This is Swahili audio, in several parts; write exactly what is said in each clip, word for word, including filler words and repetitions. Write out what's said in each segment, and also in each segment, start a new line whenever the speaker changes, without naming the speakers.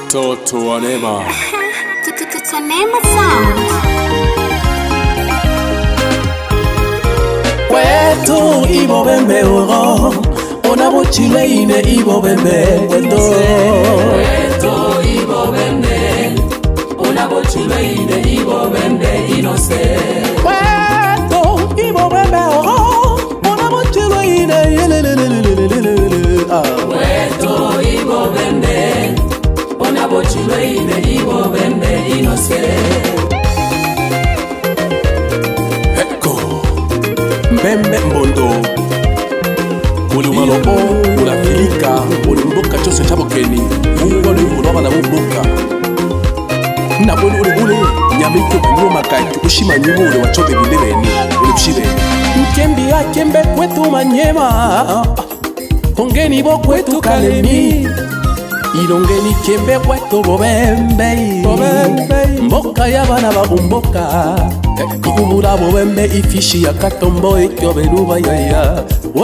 Toto wa Neema.
Toto Neema sound.
Wetu ibo bembe oro, ona mochile ine ibo bembe weto.
Wetu ibo bembe, ona mochile ine ibo bembe inose.
Wetu ibo bembe oro, ona mochile ine yelelelelelelelele.
Wetu ibo bembe, ona mochile ine ibo bembe inose.
Mbembe mbondo Uli umalopo, ula filika Uli mboka chose chabo keni Mungu uli uloba na mboka Na uli uli uli Nyamiko kunyo makaitu Ushima nyumu uli wachobe bindebeni Uli mshire Mkembi ya kembe kwetu Manyema Hongeni bo kwetu Kalemi Ilongeni kembe kwetu Bobembe Mboka ya bana ba umboka Kubura bobembe ifishi ya katombo ikyo beruba ya ya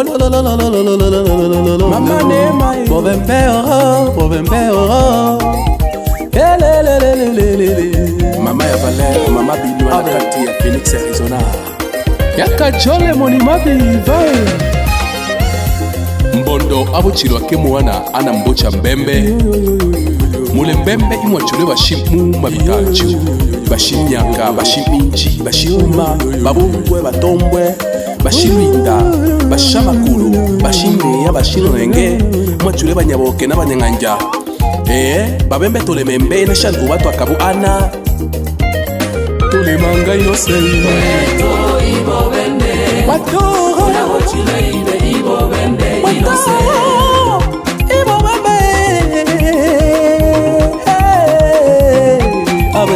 Mama Neema bobembe oh bobembe oh Elelelelelele Mama ya Valère mama Binu anakati ya Phoenix Arizona Yaka jole moni mabiva Mbondo abuchirwa kemuana ana mbocha mbembe Mule mbembe imwachule bashimu mabikachu Bashimyaka, bashiminji, bashiruma Babungwe, batombwe Bashirinda, bashamakulu Bashimeya, bashirenge Mwachule banyaboke na banyanganja Eh, babembe tole membe na shantu watu akabu ana Tole manga inose
Wetu ibo bembe,
Wato
ona mochile ine ibo bembe inose.
Ibo bembe Abe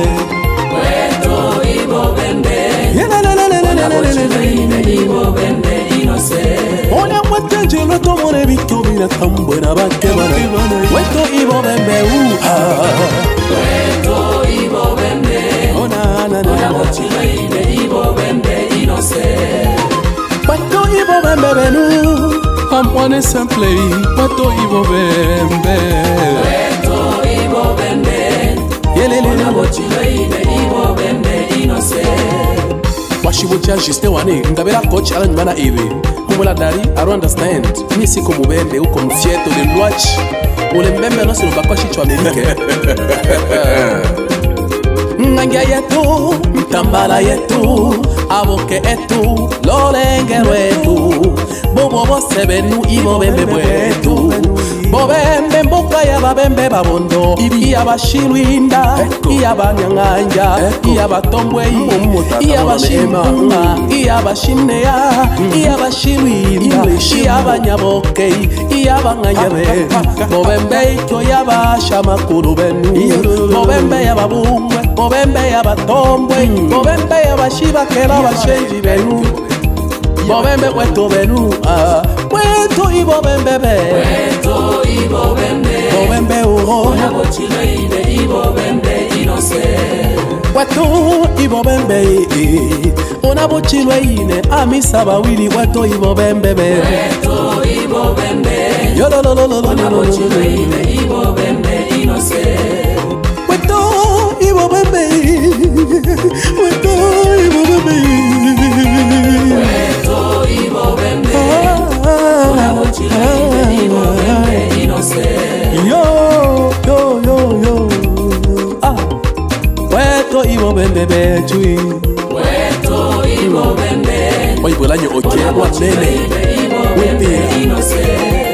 Ona mwatenje loto mone bitobi na tambwe na bake bana Weto ibo bembe uha
Wetu ibo bembe,
Ona na
ona
na
mochile ine ibo bembe inose.
Weto ibo bembe benu Ampwane simple Weto ibo bembe
Wetu ibo bembe,
Yelele
ona mochile ine ibo bembe inose.
Washibucha jiste wane Ngabera coach ala njumana ibe Kumula dari I don't understand Nisi kumubembe uko mfieto de luachi Ule mbembe no silo bakwa shichwa melike Ngangia yetu Mtambala yetu Aboke etu Lolengero etu Bobo bose benu Ibo bembe bwetu Bobembe mboka ya babembe babondo Iya bashirwinda Iya banyanganja Iya batombwei Iya bashimanga Iya bashineya Iya bashirwinda Iya banyabokei Iya banganyabe Bobembe ikyo ya bashamakuru benu Bobembe ya babumwe Bobembe ya batombwe Bobembe ya bashibakera bashenji benu Bobembe weto benu Weto ibo bembe be
Wetu ibo bembe,
Bobembe uho
ona mochile ine ibo bembe inose.
Weto ibo bembe Ona bochilwe ine Amisa bawili weto ibo bembe be
Wetu ibo bembe, ona mochile ine ibo bembe inose.
Weto ibo bembe Weto ibo bembe
Wetu ibo bembe, ona mochile ine ibo bembe inose.
Yo, yo, yo, yo Ah Weto ibo bembe betui
Wetu ibo bembe,
Oye buelanyo oke
ona mochile
Wapele
ine ibo bembe inose.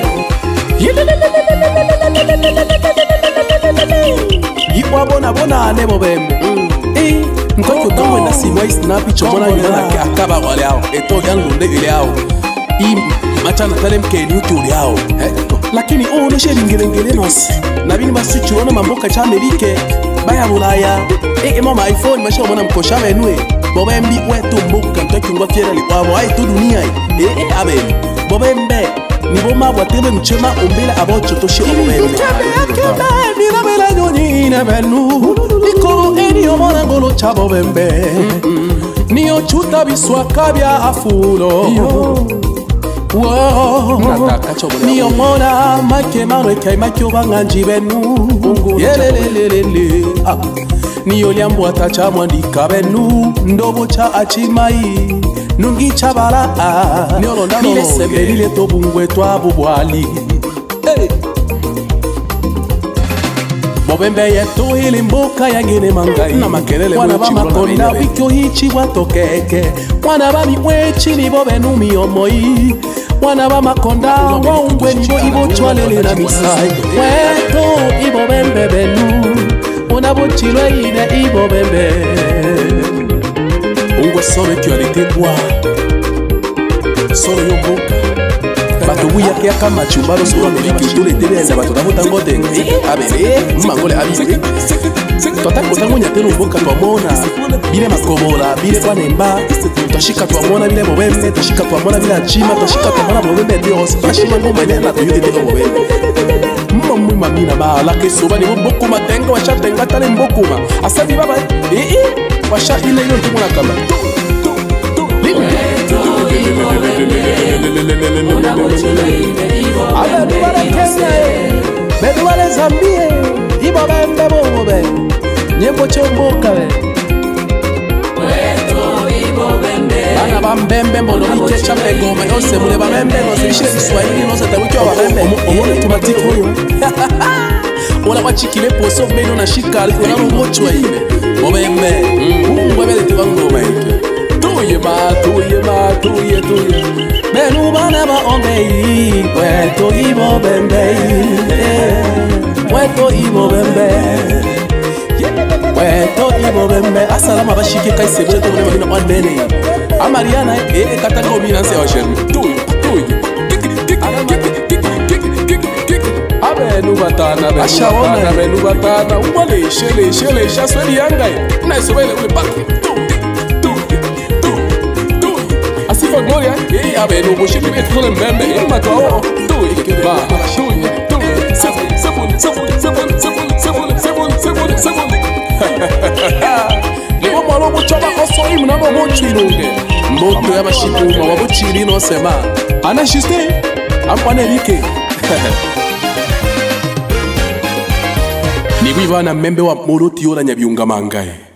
Yikwa bona bona nebo bembe Eh Nkoko tomwe na simwa isnapi chomona nyana ke akaba wale hao Eto yangunde ile hao I machana tale mkeni uki ule hao Lakini oo neshe ringerengere nosi Nabini basi chuona mamboka cha Amerike Baya bulaya Eh mama iPhone masha mwana mkosha menue Bobembi wetu mbuka Ntoki ngwa fiera likwamo Hai tu dunia Eh eh abe Bobembe Niboma watebe mchema umbele abocho toshe obembe Ikutebe akebe Nirabela nyoni nebenu Niko eni omona ngolo cha bobembe Niyo chuta biswaka bya afulo Niomona make maro kai make obanga njibenu yelelelele niyo lyambo atacha mwandika benu ndobo cha achimai nungi chabala nile sebelile tobungwe twabubwali Bobembe yetu hili mbuka yangine mangai na makelele wana ba makonda wikyo hichi watokeke wana ba miwechi ni bobe numi omoi wana ba makonda waungwe nibo ibo chwalele na misai wetu ibo bembe benu unabuchilwe ine ibo bembe ungwe sore tualite kwa sore yombuka bato buya kia kama chumbaro sura noliki tule tenenza bato tabuta ngote abele mangole abile tota kotango nyatelo mboka twamona bile makobola bile kwanemba toshika twamona bile bobembe toshika twamona bile achima toshika twamona bobembe dios ashima ngoma nena toyude de bobembe mmamu mamina bala ke soba ni mboko matenga washa tenga tale mboko ma asabi baba eh eh washa ile ile tumona kama Beduale Zambie, ibo bembe bobe, nyembo chomboka we. Bana bambembe mbono bichecha mbegoma yose mule bambembe no sishire Kiswahili no satabuki wa bambembe. Omone tumatiki huyo. Ola bachikile poso beno na shikali ona ngochwa ile. Bobembe, mbebele tibangoma yake. Tuye ma, tuye ma, tuye tuye Benu bana ba omei Weto ibo bembe Weto ibo bembe Weto ibo bembe Asalama bashike kai sebule to bule magina one bene Amariana e katanga omina nse wa shermi Tuye, tuye Abenu batana, benu batana, benu batana Umale, shele, shele, shasweli yangai Na isobele ule baki Tuye Gloria, eh, a ver, no voy a ir todo en bembe, eh, mató, tú y que va, tú y tú, según, según, según, según, según, según, según, según, según. Le vamos a lo mucho abajo, soy una mucho inunde. Moto ya bashiku, ma wabuchiri no sema. Ana shiste, ampane like. Ni wiva na membe wa muruti yola nyabiunga mangai.